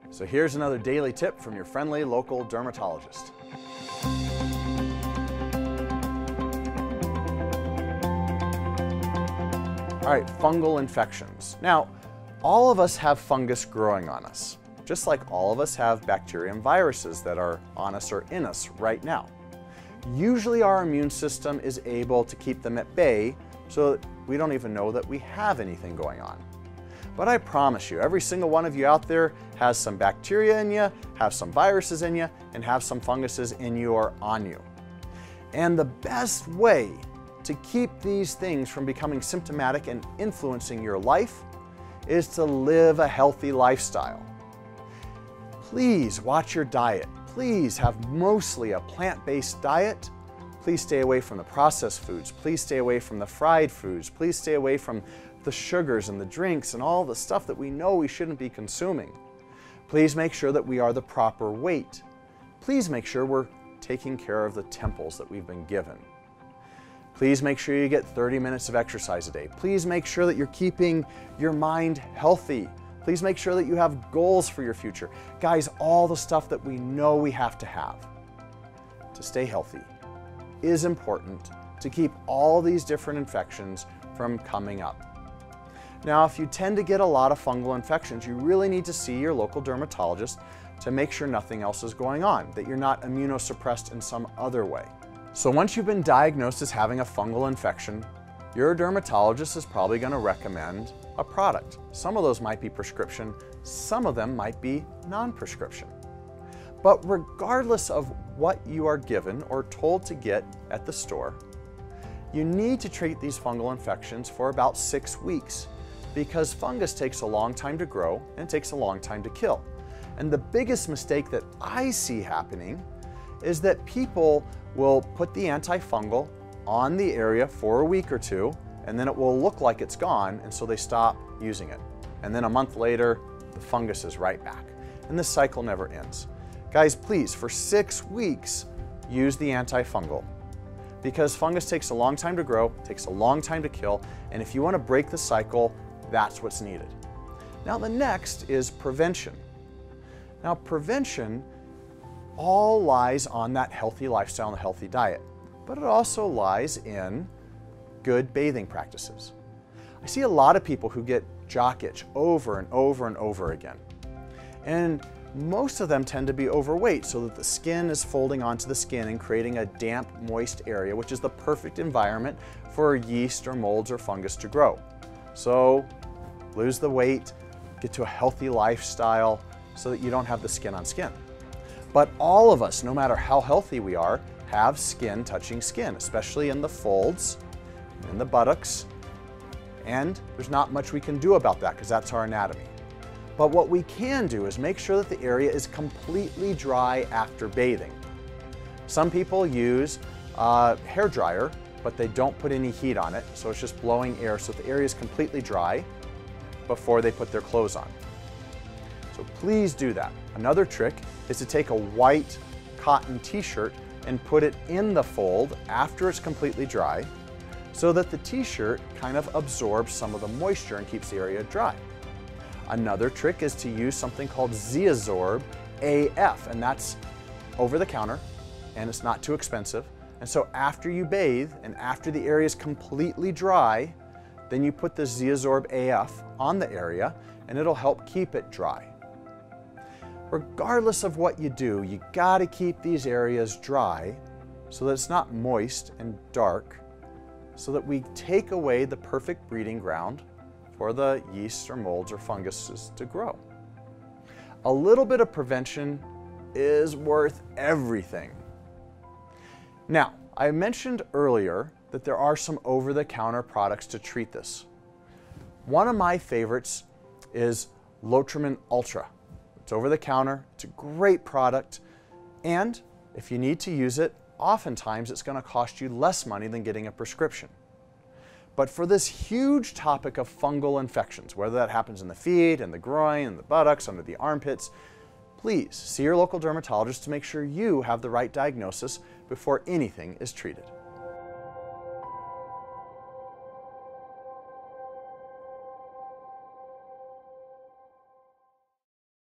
So here's another daily tip from your friendly local dermatologist. All right, fungal infections. Now, all of us have fungus growing on us, just like all of us have bacteria and viruses that are on us or in us right now. Usually our immune system is able to keep them at bay so that we don't even know that we have anything going on. But I promise you, every single one of you out there has some bacteria in you, have some viruses in you, and have some funguses in you or on you. And the best way to keep these things from becoming symptomatic and influencing your life is to live a healthy lifestyle. Please watch your diet. Please have mostly a plant-based diet. Please stay away from the processed foods. Please stay away from the fried foods. Please stay away from the sugars and the drinks and all the stuff that we know we shouldn't be consuming. Please make sure that we are the proper weight. Please make sure we're taking care of the temples that we've been given. Please make sure you get 30 minutes of exercise a day. Please make sure that you're keeping your mind healthy. Please make sure that you have goals for your future. Guys, all the stuff that we know we have to stay healthy is important to keep all these different infections from coming up. Now, if you tend to get a lot of fungal infections, you really need to see your local dermatologist to make sure nothing else is going on, that you're not immunosuppressed in some other way. So once you've been diagnosed as having a fungal infection, your dermatologist is probably going to recommend a product. Some of those might be prescription, some of them might be non-prescription. But regardless of what you are given or told to get at the store, you need to treat these fungal infections for about 6 weeks because fungus takes a long time to grow and it takes a long time to kill. And the biggest mistake that I see happening is that people will put the antifungal on the area for a week or two, and then it will look like it's gone, and so they stop using it. And then a month later, the fungus is right back. And this cycle never ends. Guys, please, for 6 weeks, use the antifungal. Because fungus takes a long time to grow, takes a long time to kill, and if you want to break the cycle, that's what's needed. Now the next is prevention. Now prevention all lies on that healthy lifestyle and a healthy diet, but it also lies in good bathing practices. I see a lot of people who get jock itch over and over and over again. And most of them tend to be overweight so that the skin is folding onto the skin and creating a damp, moist area, which is the perfect environment for yeast or molds or fungus to grow. So lose the weight, get to a healthy lifestyle so that you don't have the skin on skin. But all of us, no matter how healthy we are, have skin touching skin, especially in the folds, in the buttocks, and there's not much we can do about that because that's our anatomy. But what we can do is make sure that the area is completely dry after bathing. Some people use a hair dryer, but they don't put any heat on it, so it's just blowing air so the area is completely dry before they put their clothes on. So please do that. Another trick is to take a white cotton t-shirt and put it in the fold after it's completely dry so that the t-shirt kind of absorbs some of the moisture and keeps the area dry. Another trick is to use something called Zeazorb AF, and that's over the counter and it's not too expensive. And so after you bathe and after the area is completely dry, then you put the Zeazorb AF on the area and it'll help keep it dry. Regardless of what you do, you gotta keep these areas dry so that it's not moist and dark, so that we take away the perfect breeding ground for the yeasts or molds or funguses to grow. A little bit of prevention is worth everything. Now, I mentioned earlier that there are some over-the-counter products to treat this. One of my favorites is Lotrimin Ultra. It's over the counter, it's a great product, and if you need to use it, oftentimes it's going to cost you less money than getting a prescription. But for this huge topic of fungal infections, whether that happens in the feet, in the groin, in the buttocks, under the armpits, please see your local dermatologist to make sure you have the right diagnosis before anything is treated.